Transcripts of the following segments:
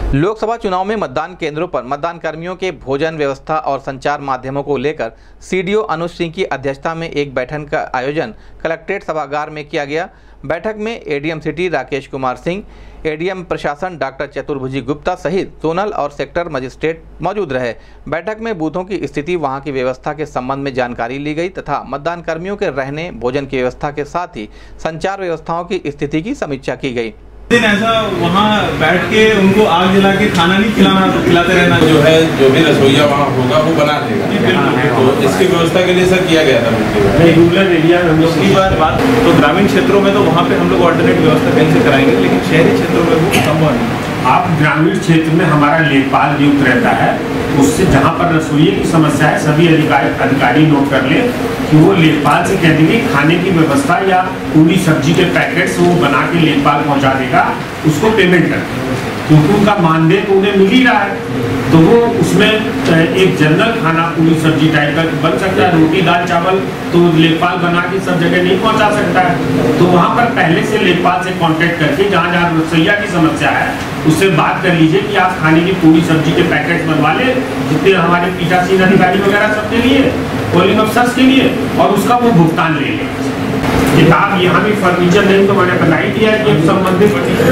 लोकसभा चुनाव में मतदान केंद्रों पर मतदान कर्मियों के भोजन व्यवस्था और संचार माध्यमों को लेकर सीडीओ अनुज सिंह की अध्यक्षता में एक बैठक का आयोजन कलेक्ट्रेट सभागार में किया गया। बैठक में ADM city Rakesh Kumar Singh, ADM प्रशासन डॉक्टर चतुर्भुजी गुप्ता सहित जोनल और सेक्टर मजिस्ट्रेट मौजूद रहे। बैठक में बूथों की स्थिति, वहां की व्यवस्था के संबंध में जानकारी ली गई तथा मतदान कर्मियों के रहने, भोजन की व्यवस्था के साथ ही संचार व्यवस्थाओं की स्थिति की समीक्षा की गई। दिन ऐसा वहाँ बैठ के उनको आग जला के खाना नहीं खिलाते रहना, जो भी रसोईया वहाँ होगा वो बना देगा। तो इसकी व्यवस्था के लिए सर किया गया था। रूरल एरिया में हम लोग की बात तो ग्रामीण क्षेत्रों में तो वहाँ पे हम लोग ऑल्टरनेट व्यवस्था कहीं से कराएंगे, लेकिन शहरी क्षेत्रों में वो संभव नहीं। आप ग्रामीण क्षेत्र में हमारा लेखपाल नियुक्त रहता है, उससे जहाँ पर रसोई की समस्या है सभी अधिकारी नोट कर ले कि वो लेखपाल से कह देंगे खाने की व्यवस्था या पूरी सब्जी के पैकेट्स वो बना के लेखपाल पहुँचा देगा, उसको पेमेंट कर, क्योंकि उनका मानदेय तो उन्हें मिल ही रहा है। तो वो उसमें एक जनरल खाना पूरी सब्जी टाइप का बन सकता है, रोटी दाल चावल तो लेखपाल बना के सब जगह नहीं पहुंचा सकता है। तो वहाँ पर पहले से लेखपाल से कांटेक्ट करके जहाँ जहाँ रसोईया की समस्या है उससे बात कर लीजिए कि आप खाने की पूरी सब्जी के पैकेट्स बनवा लें, जितने हमारे पीठासीन अधिकारी वगैरह सबके लिए, पोलिंग अफसर्स के लिए, और उसका वो भुगतान ले लें। किताब यहाँ भी फर्नीचर नहीं तो मैंने बता ही दिया कि संबंधित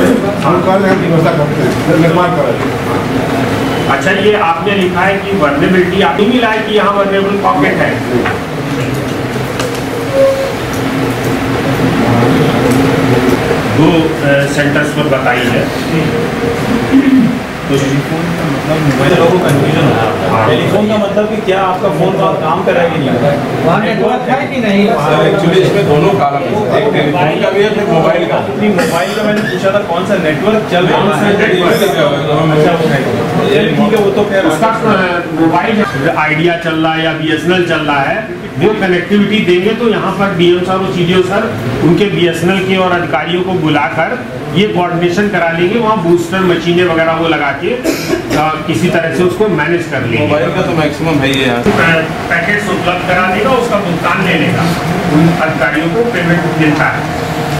निर्माण करें। अच्छा, ये आपने लिखा है कि वर्नेबिलिटी आप ही मिला है कि यहाँ वर्नेबल पॉकेट है। दो सेंटर्स पर बताई है। तो टेलीफोन का मतलब मोबाइल लोगों को कन्फ्यूजन होता है। टेलीफोन का मतलब कि क्या आपका फोन काम कर रहा है कि नहीं, वहाँ नेटवर्क है कि नहीं। एक्चुअली इसमें दोनों काम है, एक टेलीफोन का भी है, फिर मोबाइल का। मोबाइल का मैंने पूछा था कौन सा नेटवर्क चल रहा है। अच्छा, ठीक है, वो तो खैर उसका मोबाइल आइडिया चल रहा है या बीएसएनएल चल रहा है, वो कनेक्टिविटी देंगे तो यहाँ पर डीएम सर और सीडीओ सर उनके बीएसएनएल के और अधिकारियों को बुलाकर ये कोऑर्डिनेशन करा लेंगे। वहाँ बूस्टर मशीनें वगैरह वो लगा के किसी तरह से उसको मैनेज कर लेंगे। मोबाइल का तो मैक्सिमम है ये, पैकेट्स उपलब्ध करा देगा, उसका भुगतान ले लेगा, उन अधिकारियों को पेमेंट मिलता है।